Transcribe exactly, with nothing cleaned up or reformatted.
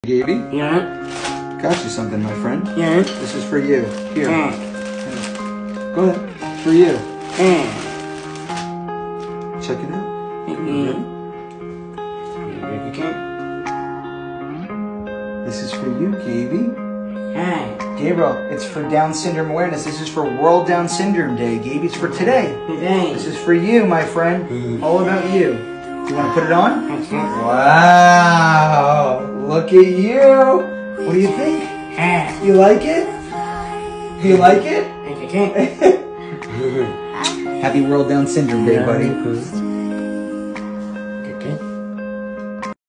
Gaby? Yeah. Got you something, my friend. Yeah. This is for you. Here. Yeah. Go ahead. For you. Yeah. Check it out. Mm-hmm. This is for you, Gaby. Hi. Gabriel, it's for Down Syndrome Awareness. This is for World Down Syndrome Day. Gaby, it's for today. Today. This is for you, my friend. All about you. You want to put it on? Okay. Wow. Look at you. What do you think? Ah. You like it? Do you like it? Okay. Happy World Down Syndrome Day, buddy.